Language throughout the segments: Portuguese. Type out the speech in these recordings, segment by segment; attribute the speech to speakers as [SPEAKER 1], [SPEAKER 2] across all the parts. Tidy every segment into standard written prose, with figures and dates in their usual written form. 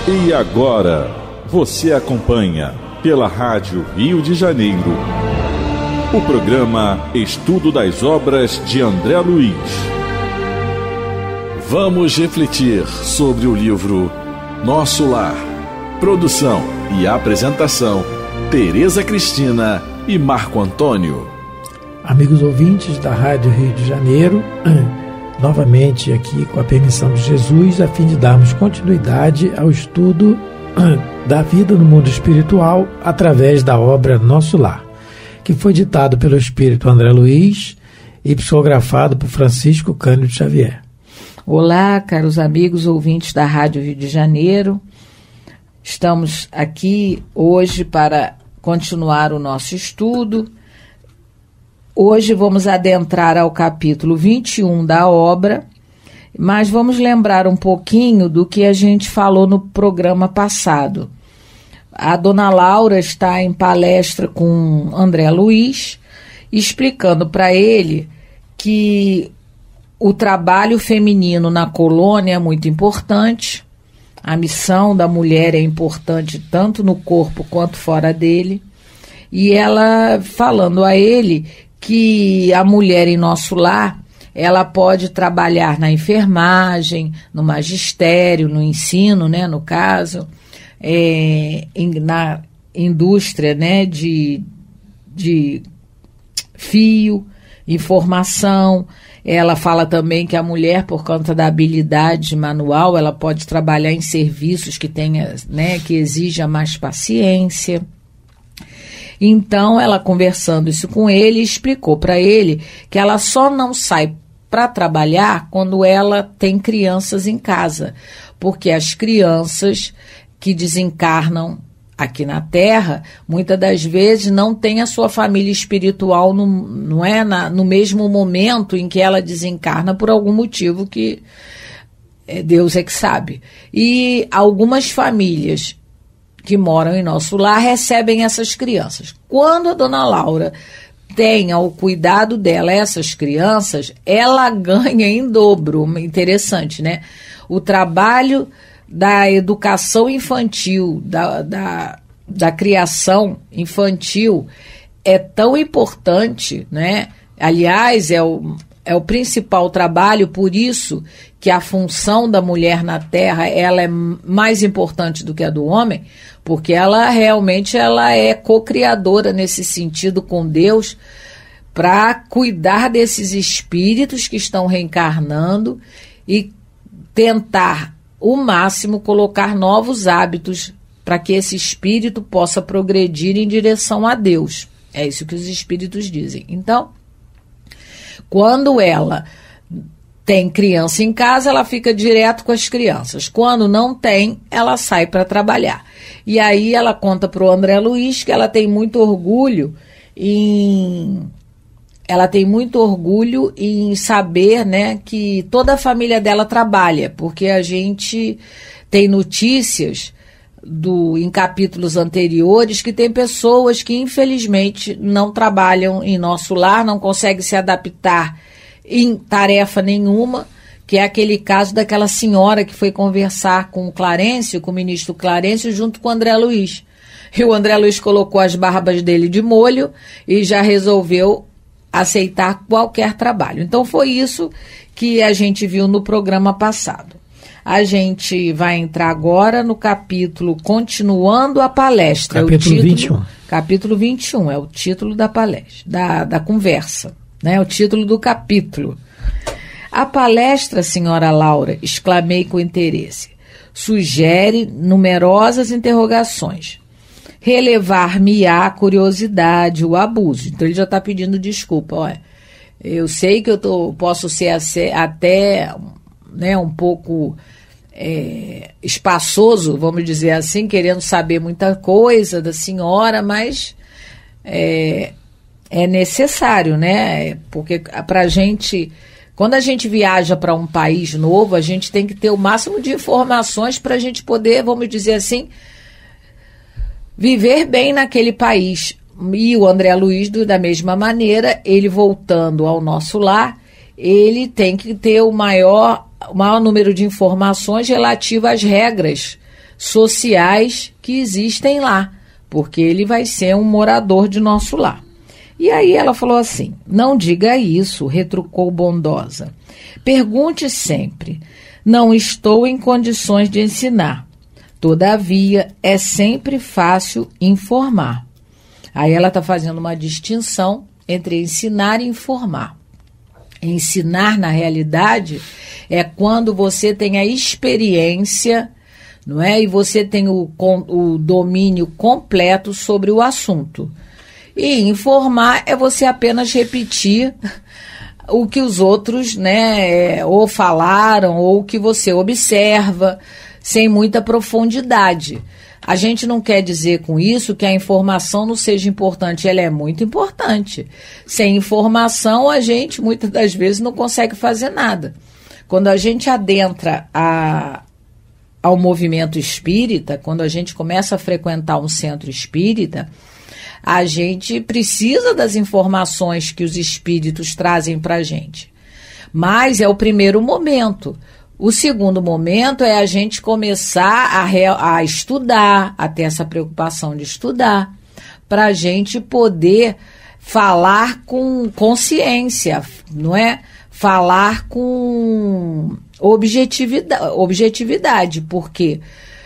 [SPEAKER 1] E agora, você acompanha pela Rádio Rio de Janeiro o programa Estudo das Obras de André Luiz. Vamos refletir sobre o livro Nosso Lar. Produção e apresentação, Tereza Cristina e Marco Antônio.
[SPEAKER 2] Amigos ouvintes da Rádio Rio de Janeiro, novamente aqui com a permissão de Jesus, a fim de darmos continuidade ao estudo da vida no mundo espiritual através da obra Nosso Lar, que foi ditado pelo Espírito André Luiz e psicografado por Francisco Cândido Xavier.
[SPEAKER 3] Olá, caros amigos ouvintes da Rádio Rio de Janeiro. Estamos aqui hoje para continuar o nosso estudo. Hoje vamos adentrar ao capítulo 21 da obra, mas vamos lembrar um pouquinho do que a gente falou no programa passado. A dona Laura está em palestra com André Luiz, explicando para ele que o trabalho feminino na colônia é muito importante, a missão da mulher é importante tanto no corpo quanto fora dele, e ela falando a ele que a mulher em nosso lar, ela pode trabalhar na enfermagem, no magistério, no ensino, né, no caso, na indústria, né, de fio, informação. Ela fala também que a mulher, por conta da habilidade manual, ela pode trabalhar em serviços que tenha, né, que exija mais paciência. Então, ela conversando isso com ele, explicou para ele que ela só não sai para trabalhar quando ela tem crianças em casa, porque as crianças que desencarnam aqui na Terra, muitas das vezes não tem a sua família espiritual no mesmo momento em que ela desencarna por algum motivo que Deus é que sabe. E algumas famílias que moram em nosso lar recebem essas crianças. Quando a dona Laura tem ao cuidado dela essas crianças, ela ganha em dobro. Interessante, né? O trabalho da educação infantil, da criação infantil é tão importante, né? Aliás, é o principal trabalho, por isso que a função da mulher na Terra ela é mais importante do que a do homem, porque ela realmente é co-criadora nesse sentido com Deus, para cuidar desses espíritos que estão reencarnando e tentar o máximo colocar novos hábitos para que esse espírito possa progredir em direção a Deus. É isso que os espíritos dizem. Então, quando ela tem criança em casa, ela fica direto com as crianças. Quando não tem, ela sai para trabalhar. E aí ela conta para o André Luiz que ela tem muito orgulho em saber, né, que toda a família dela trabalha, porque a gente tem notícias em capítulos anteriores que tem pessoas que infelizmente não trabalham em nosso lar, não conseguem se adaptar em tarefa nenhuma, que é aquele caso daquela senhora que foi conversar com o ministro Clarencio, junto com o André Luiz. E o André Luiz colocou as barbas dele de molho e já resolveu aceitar qualquer trabalho. Então foi isso que a gente viu no programa passado. A gente vai entrar agora no capítulo, continuando a palestra.
[SPEAKER 2] Capítulo 21.
[SPEAKER 3] Capítulo 21, é o título da palestra, da conversa, né? O título do capítulo. A palestra, senhora Laura, exclamei com interesse, sugere numerosas interrogações. Relevar-me-á a curiosidade, o abuso. Então ele já está pedindo desculpa. Olha, eu sei que posso ser até, né, um pouco espaçoso, vamos dizer assim, querendo saber muita coisa da senhora, mas é necessário, né? Porque pra gente, quando a gente viaja para um país novo, a gente tem que ter o máximo de informações para a gente poder, vamos dizer assim, viver bem naquele país. E o André Luiz, da mesma maneira, ele voltando ao nosso lar, ele tem que ter o maior número de informações relativas às regras sociais que existem lá, porque ele vai ser um morador de nosso lar. E aí ela falou assim: não diga isso, retrucou bondosa. Pergunte sempre. Não estou em condições de ensinar. Todavia, é sempre fácil informar. Aí ela está fazendo uma distinção entre ensinar e informar. Ensinar, na realidade, é quando você tem a experiência, não é? E você tem o domínio completo sobre o assunto. E informar é você apenas repetir o que os outros, né, ou falaram, ou o que você observa, sem muita profundidade. A gente não quer dizer com isso que a informação não seja importante, ela é muito importante. Sem informação, a gente muitas das vezes não consegue fazer nada. Quando a gente adentra ao movimento espírita, quando a gente começa a frequentar um centro espírita, a gente precisa das informações que os espíritos trazem para a gente. Mas é o primeiro momento. O segundo momento é a gente começar a estudar, a ter essa preocupação de estudar, para a gente poder falar com consciência, não é? Falar com objetividade, porque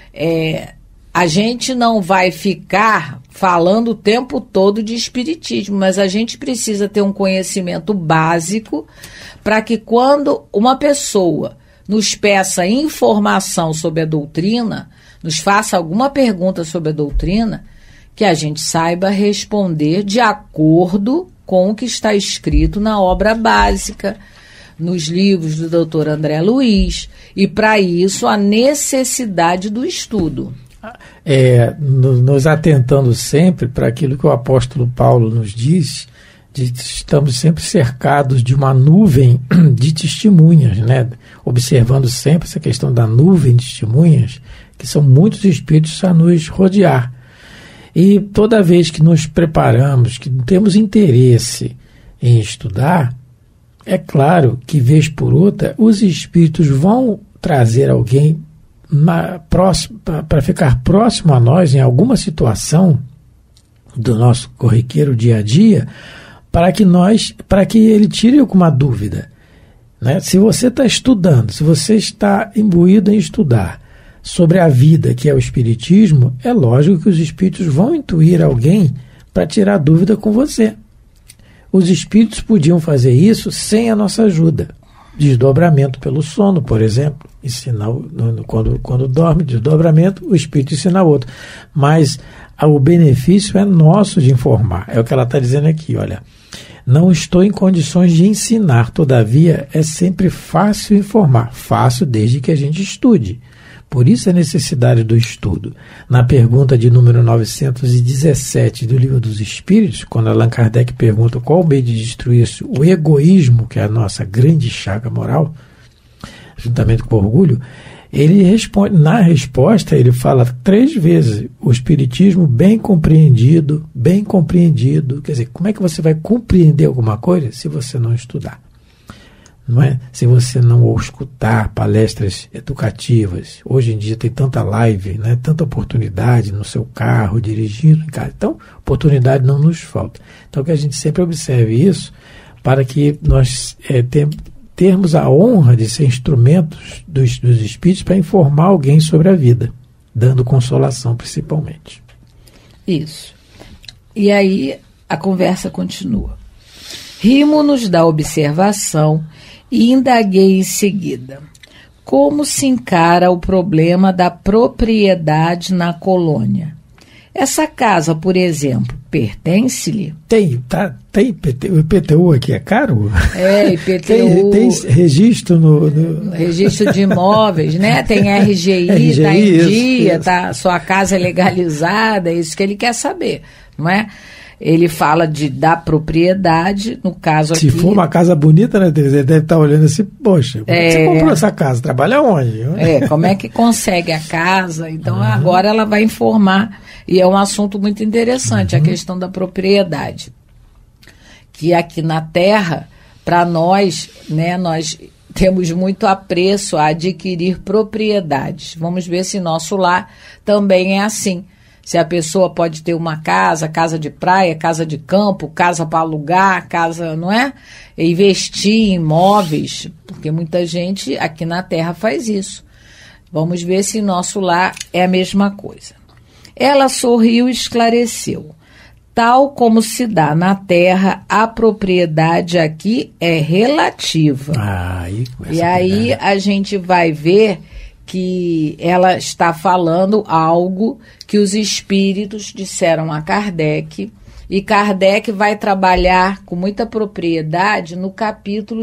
[SPEAKER 3] a gente não vai ficar falando o tempo todo de espiritismo, mas a gente precisa ter um conhecimento básico para que quando uma pessoa nos peça informação sobre a doutrina, nos faça alguma pergunta sobre a doutrina, que a gente saiba responder de acordo com o que está escrito na obra básica, nos livros do Dr. André Luiz, e para isso a necessidade do estudo.
[SPEAKER 2] Nos atentando sempre para aquilo que o apóstolo Paulo nos diz, estamos sempre cercados de uma nuvem de testemunhas, né? Observando sempre essa questão da nuvem de testemunhas, que são muitos espíritos a nos rodear. E toda vez que nos preparamos, que temos interesse em estudar, é claro que, vez por outra, os espíritos vão trazer alguém para ficar próximo a nós em alguma situação do nosso corriqueiro dia a dia, para que ele tire alguma dúvida, né? Se você está estudando, se você está imbuído em estudar sobre a vida, que é o espiritismo, é lógico que os espíritos vão intuir alguém para tirar dúvida com você. Os espíritos podiam fazer isso sem a nossa ajuda. Desdobramento pelo sono, por exemplo, ensinar quando dorme, desdobramento, o espírito ensina outro. Mas o benefício é nosso de informar. É o que ela está dizendo aqui, olha. Não estou em condições de ensinar, todavia é sempre fácil informar. Fácil desde que a gente estude. Por isso a necessidade do estudo. Na pergunta de número 917 do Livro dos Espíritos, quando Allan Kardec pergunta qual o meio de destruir o egoísmo, que é a nossa grande chaga moral, juntamente com o orgulho, ele responde, na resposta ele fala 3 vezes, o espiritismo bem compreendido, quer dizer, como é que você vai compreender alguma coisa se você não estudar? Não é? Se você não escutar palestras educativas. Hoje em dia tem tanta live, né? Tanta oportunidade no seu carro, dirigindo em casa. Então, oportunidade não nos falta. Então, que a gente sempre observe isso para que nós termos a honra de ser instrumentos dos espíritos para informar alguém sobre a vida, dando consolação principalmente.
[SPEAKER 3] Isso. E aí a conversa continua. Rimo-nos da observação e indaguei em seguida. Como se encara o problema da propriedade na colônia? Essa casa, por exemplo, pertence-lhe?
[SPEAKER 2] Tem IPTU aqui, é caro?
[SPEAKER 3] IPTU.
[SPEAKER 2] Tem registro no...
[SPEAKER 3] Registro de imóveis, né? Tem RGI, está em dia, tá, sua casa é legalizada, é isso que ele quer saber, não é? Ele fala da propriedade, no caso aqui...
[SPEAKER 2] Se for uma casa bonita, né, Teresa? Ele deve estar olhando assim, poxa, como você comprou essa casa? Trabalha onde?
[SPEAKER 3] Como é que consegue a casa? Então, agora ela vai informar, e é um assunto muito interessante, a questão da propriedade. Que aqui na Terra, para nós, né, nós temos muito apreço a adquirir propriedades. Vamos ver se nosso lar também é assim. Se a pessoa pode ter uma casa, casa de praia, casa de campo, casa para alugar, casa, não é? Investir em imóveis, porque muita gente aqui na Terra faz isso. Vamos ver se nosso lar é a mesma coisa. Ela sorriu e esclareceu. Tal como se dá na Terra, a propriedade aqui é relativa. E aí a gente vai ver que ela está falando algo que os espíritos disseram a Kardec, e Kardec vai trabalhar com muita propriedade no capítulo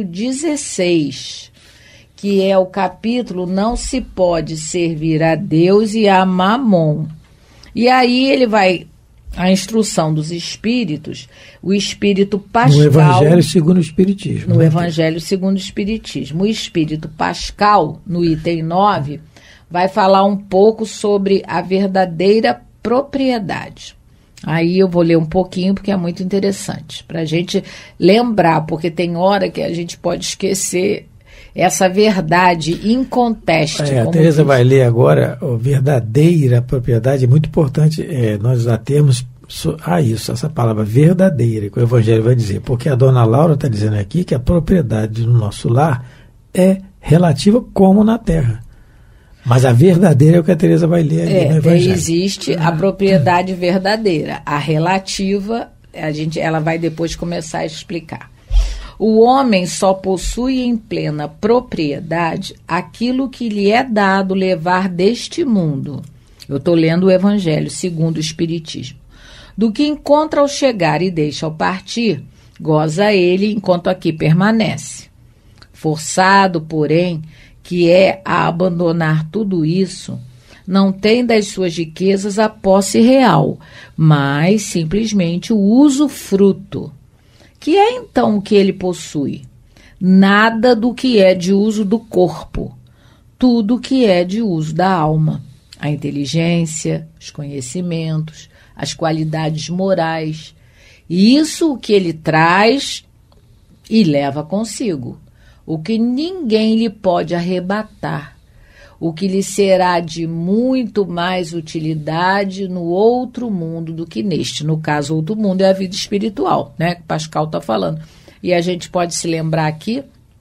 [SPEAKER 3] 16, que é o capítulo Não se pode servir a Deus e a Mamon. E aí ele vai, a instrução dos espíritos, o espírito Pascal...
[SPEAKER 2] No Evangelho segundo o Espiritismo.
[SPEAKER 3] No Evangelho segundo o Espiritismo. O espírito Pascal, no item 9, vai falar um pouco sobre a verdadeira propriedade. Aí eu vou ler um pouquinho, porque é muito interessante, para a gente lembrar, porque tem hora que a gente pode esquecer essa verdade inconteste.
[SPEAKER 2] A Tereza vai ler agora a verdadeira propriedade. É muito importante nós já termos essa palavra verdadeira, que o Evangelho vai dizer, porque a dona Laura está dizendo aqui que a propriedade no nosso lar é relativa como na Terra. Mas a verdadeira é o que a Tereza vai ler ali no Evangelho.
[SPEAKER 3] Existe a propriedade verdadeira. A relativa, ela vai depois começar a explicar. O homem só possui em plena propriedade aquilo que lhe é dado levar deste mundo. Eu estou lendo o Evangelho segundo o Espiritismo. Do que encontra ao chegar e deixa ao partir, goza ele enquanto aqui permanece. Forçado, porém, que é a abandonar tudo isso, não tem das suas riquezas a posse real, mas simplesmente o usufruto. Que é então o que ele possui? Nada do que é de uso do corpo, tudo que é de uso da alma. A inteligência, os conhecimentos, as qualidades morais. E isso o que ele traz e leva consigo. O que ninguém lhe pode arrebatar, o que lhe será de muito mais utilidade no outro mundo do que neste. No caso, o outro mundo é a vida espiritual, né, que Pascal está falando. E a gente pode se lembrar aqui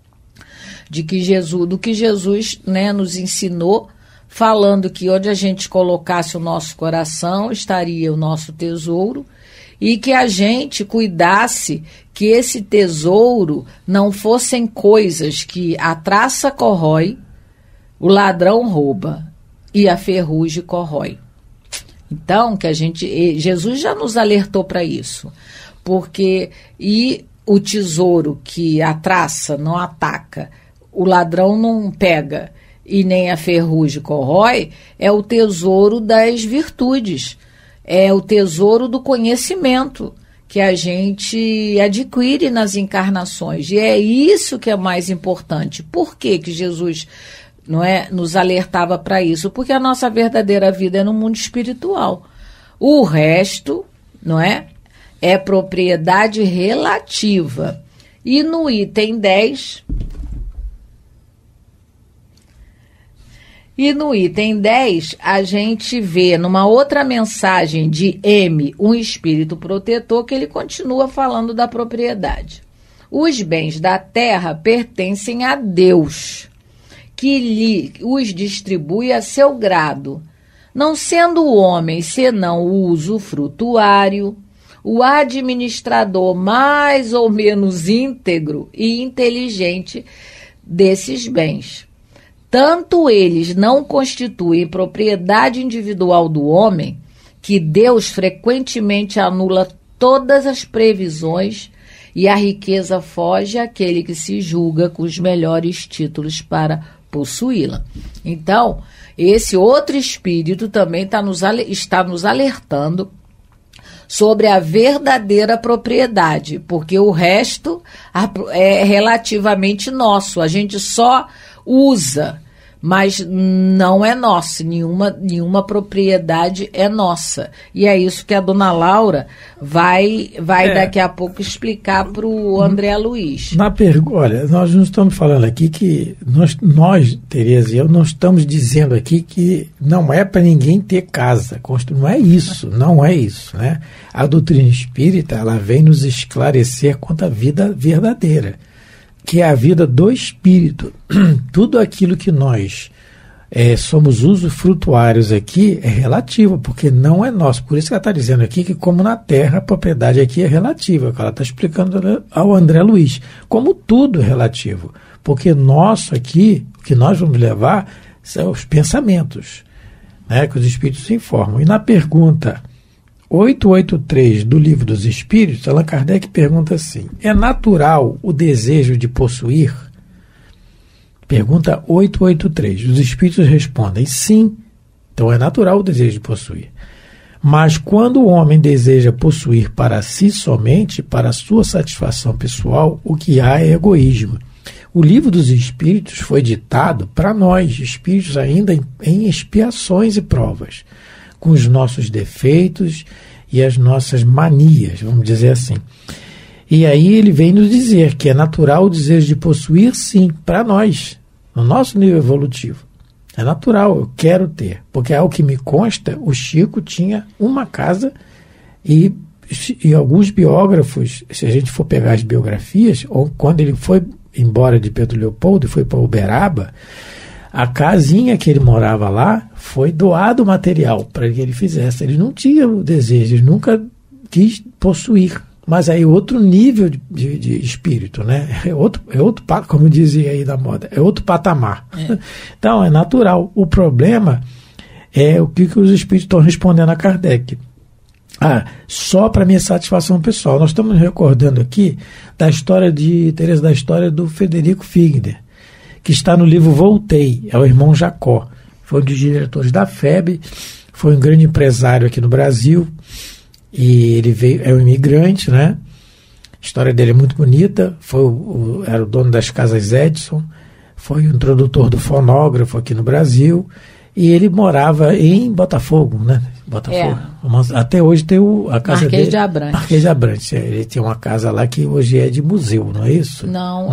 [SPEAKER 3] do que Jesus, né, nos ensinou, falando que onde a gente colocasse o nosso coração, estaria o nosso tesouro, e que a gente cuidasse que esse tesouro não fossem coisas que a traça corrói, o ladrão rouba e a ferrugem corrói. Então, Jesus já nos alertou para isso, porque o tesouro que a traça não ataca, o ladrão não pega e nem a ferrugem corrói, é o tesouro das virtudes. É o tesouro do conhecimento que a gente adquire nas encarnações. E é isso que é mais importante. Por que Jesus nos alertava para isso? Porque a nossa verdadeira vida é no mundo espiritual. O resto é propriedade relativa. E no item 10... E no item 10, a gente vê numa outra mensagem de M, um espírito protetor, que ele continua falando da propriedade. Os bens da terra pertencem a Deus, que os distribui a seu grado, não sendo o homem senão o usufrutuário, o administrador mais ou menos íntegro e inteligente desses bens. Tanto eles não constituem propriedade individual do homem, que Deus frequentemente anula todas as previsões e a riqueza foge àquele que se julga com os melhores títulos para possuí-la. Então, esse outro espírito também está nos alertando sobre a verdadeira propriedade, porque o resto é relativamente nosso, a gente só usa, mas não é nossa, nenhuma propriedade é nossa. E é isso que a dona Laura vai daqui a pouco explicar para o André Luiz.
[SPEAKER 2] Olha, nós não estamos falando aqui que nós, Tereza e eu, não estamos dizendo aqui que não é para ninguém ter casa. Não é isso, né? A doutrina espírita, ela vem nos esclarecer quanto à vida verdadeira, que é a vida do espírito. Tudo aquilo que nós somos usufrutuários aqui é relativo, porque não é nosso. Por isso que ela está dizendo aqui que, como na Terra, a propriedade aqui é relativa, que ela está explicando ao André Luiz. Como tudo é relativo, porque nosso aqui, o que nós vamos levar são os pensamentos, né, que os espíritos se informam. E na pergunta 883 do Livro dos Espíritos, Allan Kardec pergunta assim: é natural o desejo de possuir? Pergunta 883. Os espíritos respondem sim. Então é natural o desejo de possuir. Mas quando o homem deseja possuir para si somente, para a sua satisfação pessoal, o que há é egoísmo. O Livro dos Espíritos foi ditado para nós, espíritos ainda em expiações e provas, com os nossos defeitos e as nossas manias, vamos dizer assim. E aí ele vem nos dizer que é natural o desejo de possuir, sim, para nós, no nosso nível evolutivo. É natural, eu quero ter. Porque ao que me consta, o Chico tinha uma casa e alguns biógrafos, se a gente for pegar as biografias, ou quando ele foi embora de Pedro Leopoldo e foi para Uberaba, a casinha que ele morava lá foi doado material para que ele fizesse. Ele não tinha o desejo, ele nunca quis possuir. Mas aí outro nível de espírito, né? É outro, como dizia aí da moda, é outro patamar. Então é natural. O problema é o que os espíritos estão respondendo a Kardec. Só para minha satisfação pessoal. Nós estamos recordando aqui da história da história do Frederico Figner, que está no livro Voltei, é o irmão Jacó. Foi um dos diretores da FEB, foi um grande empresário aqui no Brasil, e ele é um imigrante, né? A história dele é muito bonita, era o dono das Casas Edison, foi o introdutor do fonógrafo aqui no Brasil, e ele morava em Botafogo, né? Botafogo. Até hoje tem a casa
[SPEAKER 3] Marquês
[SPEAKER 2] dele.
[SPEAKER 3] de Abrantes.
[SPEAKER 2] Marquês de Abrantes. Ele tem uma casa lá que hoje é de museu, não é isso?
[SPEAKER 3] Não?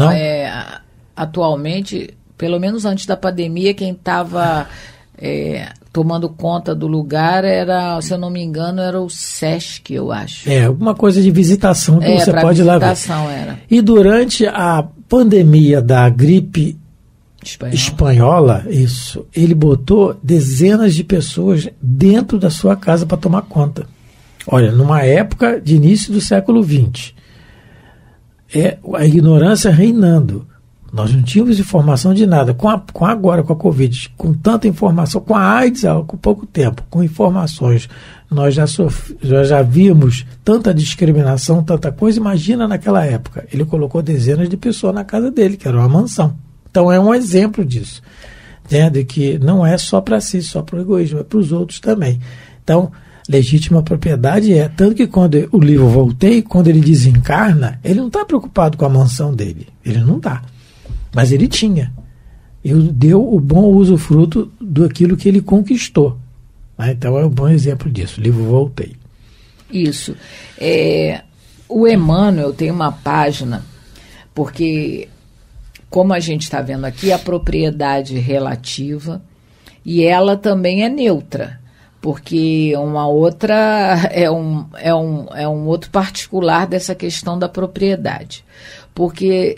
[SPEAKER 3] Atualmente, pelo menos antes da pandemia, quem estava tomando conta do lugar era, se eu não me engano, era o Sesc, eu acho.
[SPEAKER 2] Alguma coisa de visitação que você pode ir lá ver.
[SPEAKER 3] Era.
[SPEAKER 2] E durante a pandemia da gripe espanhola, isso, ele botou dezenas de pessoas dentro da sua casa para tomar conta. Olha, numa época de início do século XX, a ignorância reinando. Nós não tínhamos informação de nada. Agora, com a Covid, com tanta informação, com a AIDS há pouco tempo, com informações, nós já vimos tanta discriminação, tanta coisa. Imagina naquela época. Ele colocou dezenas de pessoas na casa dele, que era uma mansão. Então é um exemplo disso, né, de que não é só para si, só para o egoísmo, é para os outros também. Então, legítima propriedade tanto que quando o livro Voltei, quando ele desencarna, ele não está preocupado com a mansão dele, ele não está. Mas ele tinha. Ele deu o bom usufruto daquilo que ele conquistou. Então é um bom exemplo disso. O livro Voltei.
[SPEAKER 3] Isso. O Emmanuel tem uma página, porque, como a gente está vendo aqui, a propriedade relativa, e ela também é neutra, porque uma outra é um outro particular dessa questão da propriedade. Porque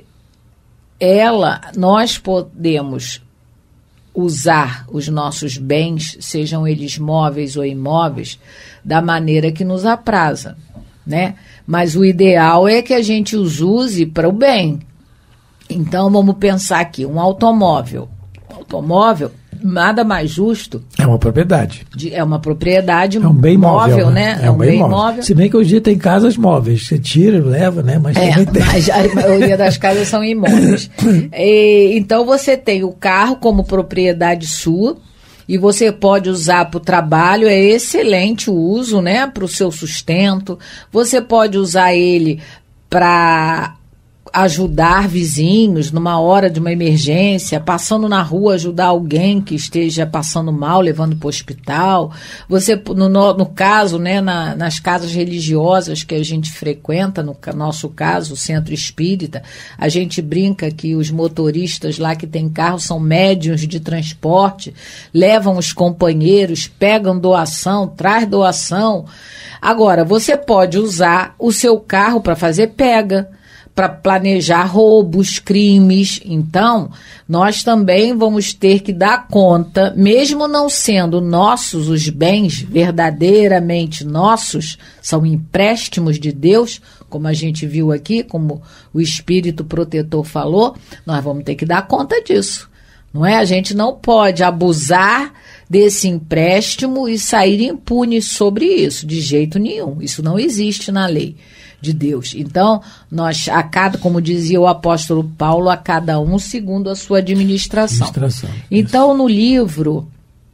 [SPEAKER 3] nós podemos usar os nossos bens, sejam eles móveis ou imóveis, da maneira que nos apraza, né? Mas o ideal é que a gente os use para o bem. Então vamos pensar aqui, um automóvel. Nada mais justo.
[SPEAKER 2] É uma propriedade.
[SPEAKER 3] É uma propriedade.
[SPEAKER 2] É um bem móvel,
[SPEAKER 3] né? É um bem móvel.
[SPEAKER 2] Se bem que hoje em dia tem casas móveis. Você tira, leva, né? Mas também tem.
[SPEAKER 3] Mas a maioria das casas são imóveis. Então você tem o carro como propriedade sua e você pode usar para o trabalho. É excelente o uso, né? Para o seu sustento. Você pode usar ele para ajudar vizinhos numa hora de uma emergência, passando na rua, ajudar alguém que esteja passando mal, levando para o hospital. Você, no caso, né, nas casas religiosas que a gente frequenta, no nosso caso, o Centro Espírita, a gente brinca que os motoristas lá que tem carro são médiuns de transporte, levam os companheiros, pegam doação, traz doação. Agora, você pode usar o seu carro para fazer pega, para planejar roubos, crimes. Então, nós também vamos ter que dar conta, mesmo não sendo nossos os bens, verdadeiramente nossos, são empréstimos de Deus, como a gente viu aqui, como o Espírito Protetor falou, nós vamos ter que dar conta disso. Não é? A gente não pode abusar desse empréstimo e sair impune sobre isso, de jeito nenhum. Isso não existe na lei de Deus. Então, como dizia o apóstolo Paulo, a cada um segundo a sua administração. Então, no livro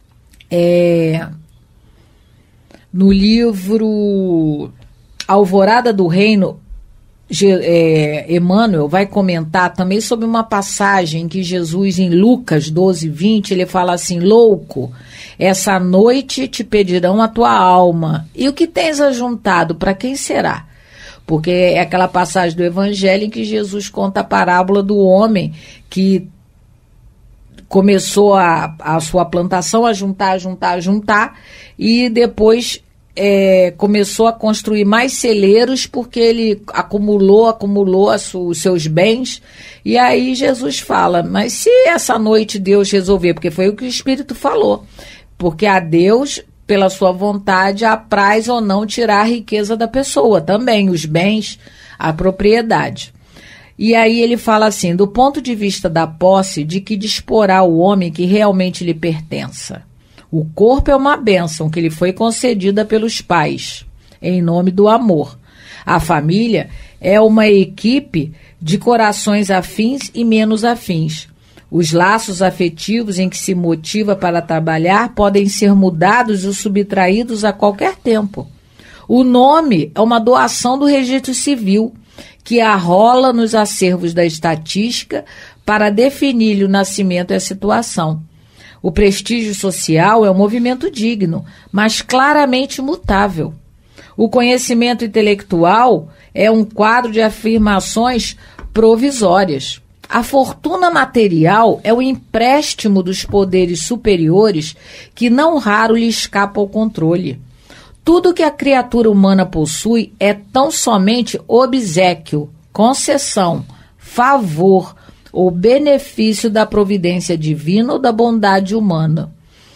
[SPEAKER 3] Alvorada do Reino, Emmanuel vai comentar também sobre uma passagem que Jesus, em Lucas 12:20, ele fala assim: louco, essa noite te pedirão a tua alma, e o que tens ajuntado, para quem será? Porque é aquela passagem do Evangelho em que Jesus conta a parábola do homem que começou a sua plantação a juntar, e depois começou a construir mais celeiros porque ele acumulou os seus bens. E aí Jesus fala, mas se essa noite Deus resolver, porque foi o que o Espírito falou, porque a Deus, pela sua vontade, apraz ou não tirar a riqueza da pessoa, também os bens, a propriedade. E aí ele fala assim, do ponto de vista da posse, de que disporá o homem que realmente lhe pertença. O corpo é uma bênção que lhe foi concedida pelos pais, em nome do amor. A família é uma equipe de corações afins e menos afins. Os laços afetivos em que se motiva para trabalhar podem ser mudados ou subtraídos a qualquer tempo. O nome é uma doação do registro civil, que arrola nos acervos da estatística para definir-lhe o nascimento e a situação. O prestígio social é um movimento digno, mas claramente mutável. O conhecimento intelectual é um quadro de afirmações provisórias. A fortuna material é o empréstimo dos poderes superiores que não raro lhe escapa ao controle. Tudo que a criatura humana possui é tão somente obséquio, concessão, favor ou benefício da providência divina ou da bondade humana.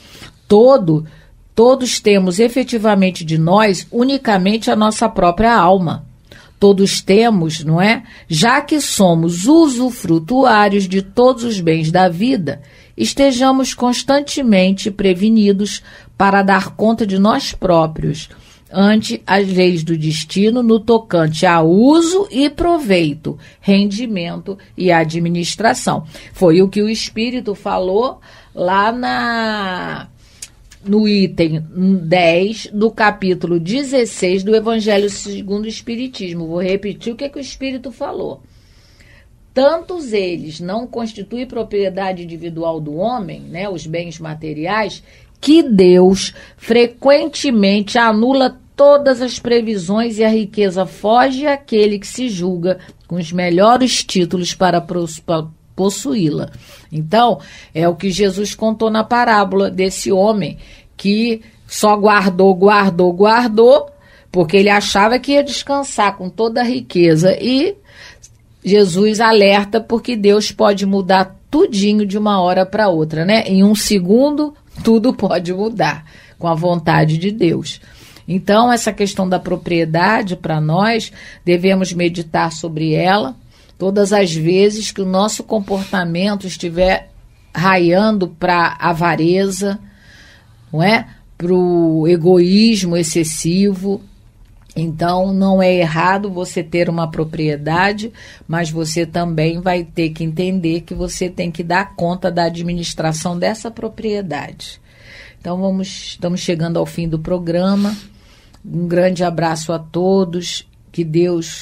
[SPEAKER 3] Todos temos efetivamente de nós unicamente a nossa própria alma. Todos temos, não é? Já que somos usufrutuários de todos os bens da vida, estejamos constantemente prevenidos para dar conta de nós próprios ante as leis do destino no tocante a uso e proveito, rendimento e administração. Foi o que o Espírito falou lá no item 10 do capítulo 16 do Evangelho segundo o Espiritismo. Vou repetir o que o Espírito falou. Tantos eles não constituem propriedade individual do homem, né, os bens materiais, que Deus frequentemente anula todas as previsões e a riqueza foge àquele que se julga com os melhores títulos para possuí-la. Então, é o que Jesus contou na parábola desse homem que só guardou, porque ele achava que ia descansar com toda a riqueza. E Jesus alerta porque Deus pode mudar tudinho de uma hora para outra, né? Em um segundo, tudo pode mudar com a vontade de Deus. Então, essa questão da propriedade, para nós, devemos meditar sobre ela todas as vezes que o nosso comportamento estiver raiando para a avareza, não é? Para o egoísmo excessivo. Então, não é errado você ter uma propriedade, mas você também vai ter que entender que você tem que dar conta da administração dessa propriedade. Então, estamos chegando ao fim do programa. Um grande abraço a todos, que Deus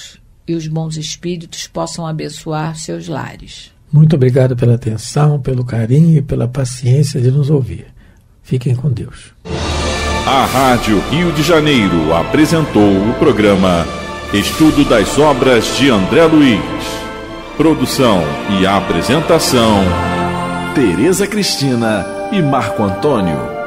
[SPEAKER 3] e os bons espíritos possam abençoar seus lares.
[SPEAKER 2] Muito obrigado pela atenção, pelo carinho e pela paciência de nos ouvir. Fiquem com Deus.
[SPEAKER 1] A Rádio Rio de Janeiro apresentou o programa Estudo das Obras de André Luiz. Produção e apresentação, Tereza Cristina e Marco Antônio.